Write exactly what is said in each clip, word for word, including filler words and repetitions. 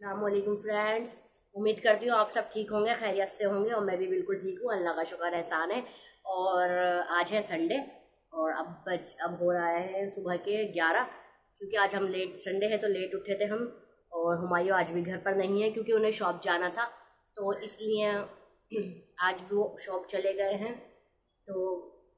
अस्सलामुअलैकुम फ्रेंड्स, उम्मीद करती हूँ आप सब ठीक होंगे, खैरियत से होंगे और मैं भी बिल्कुल ठीक हूँ। अल्लाह का शुक्र एहसान है। और आज है संडे और अब बज अब हो रहा है सुबह के ग्यारह, क्योंकि आज हम लेट संडे है तो लेट उठे थे हम। और हुमायूं आज भी घर पर नहीं है क्योंकि उन्हें शॉप जाना था, तो इसलिए आज वो शॉप चले गए हैं। तो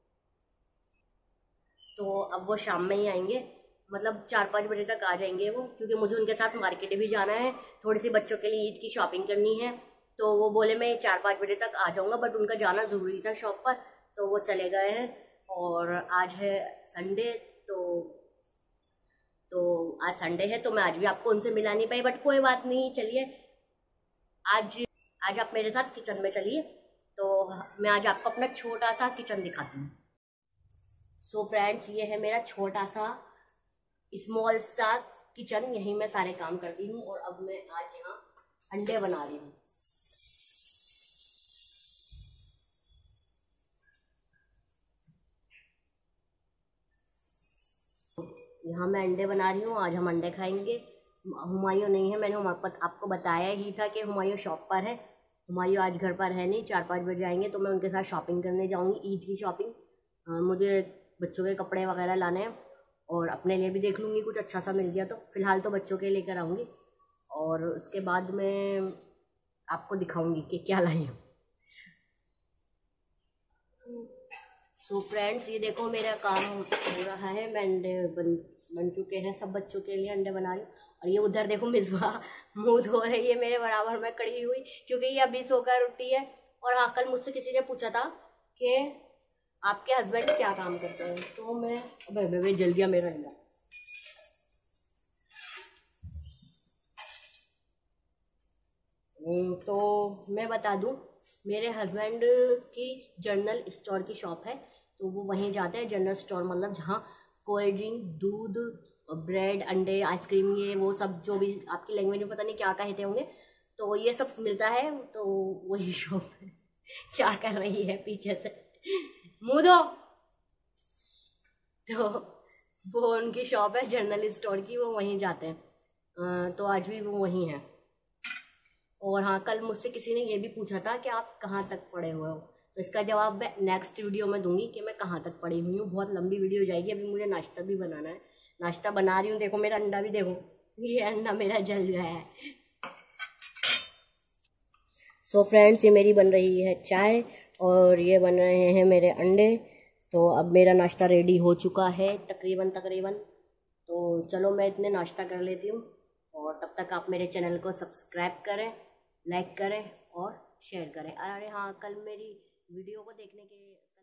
तो अब वो शाम में ही आएंगे, मतलब चार पाँच बजे तक आ जाएंगे वो, क्योंकि मुझे उनके साथ मार्केट भी जाना है, थोड़ी सी बच्चों के लिए ईद की शॉपिंग करनी है। तो वो बोले मैं चार पाँच बजे तक आ जाऊंगा, बट उनका जाना ज़रूरी था शॉप पर, तो वो चले गए हैं। और आज है संडे, तो तो आज संडे है तो मैं आज भी आपको उनसे मिला नहीं पाई, बट कोई बात नहीं। चलिए आज आज आप मेरे साथ किचन में चलिए, तो मैं आज आपको अपना छोटा सा किचन दिखाती हूँ। सो फ्रेंड्स, ये है मेरा छोटा सा स्मॉल सा किचन, यहीं मैं सारे काम करती हूँ। और अब मैं आज यहाँ अंडे बना रही हूँ। यहाँ मैं अंडे बना रही हूँ, आज हम अंडे खाएंगे। हुमायूं नहीं है, मैंने आपको बताया ही था कि हुमायूं शॉप पर है। हुमायूं आज घर पर है नहीं, चार पाँच बजे आएंगे तो मैं उनके साथ शॉपिंग करने जाऊँगी, ईद की शॉपिंग। मुझे बच्चों के कपड़े वगैरह लाने हैं और अपने लिए भी देख लूँगी, कुछ अच्छा सा मिल गया तो। फिलहाल तो बच्चों के लेकर आऊँगी और उसके बाद मैं आपको दिखाऊंगी कि क्या लाई हूँ। सो फ्रेंड्स, ये देखो मेरा काम हो रहा है, मैं अंडे बन बन चुके हैं, सब बच्चों के लिए अंडे बना रही हूँ। और ये उधर देखो मिसबा मुँह धो रही है मेरे बराबर में खड़ी हुई, क्योंकि ये अभी सोकर उठी है। और हाँ, कल मुझसे किसी ने पूछा था कि आपके हस्बैंड क्या काम करते हैं, तो मैं अबे जल्दी मेरा अंडा। तो मैं बता दूं, मेरे हस्बैंड की जनरल स्टोर की शॉप है, तो वो वहीं जाते हैं। जनरल स्टोर मतलब जहाँ कोल्ड ड्रिंक, दूध, ब्रेड, अंडे, आइसक्रीम, ये वो सब जो भी आपकी लैंग्वेज में पता नहीं क्या कहते होंगे, तो ये सब मिलता है। तो वही शॉप है। क्या कर रही है पीछे से, मुँह दो। तो वो उनकी शॉप है जनरल स्टोर की, वो वहीं जाते हैं, तो आज भी वो वहीं है। और हाँ, कल मुझसे किसी ने ये भी पूछा था कि आप कहाँ तक पढ़े हुए हो, तो इसका जवाब मैं नेक्स्ट वीडियो में दूंगी कि मैं कहाँ तक पढ़ी हुई हूँ। बहुत लंबी वीडियो हो जाएगी, अभी मुझे नाश्ता भी बनाना है। नाश्ता बना रही हूँ, देखो मेरा अंडा भी देखो, ये अंडा मेरा जल गया है। सो फ्रेंड्स, ये मेरी बन रही है चाय और ये बन रहे हैं मेरे अंडे। तो अब मेरा नाश्ता रेडी हो चुका है तकरीबन तकरीबन। तो चलो मैं इतने नाश्ता कर लेती हूँ, और तब तक आप मेरे चैनल को सब्सक्राइब करें, लाइक करें और शेयर करें। अरे हाँ, कल मेरी वीडियो को देखने के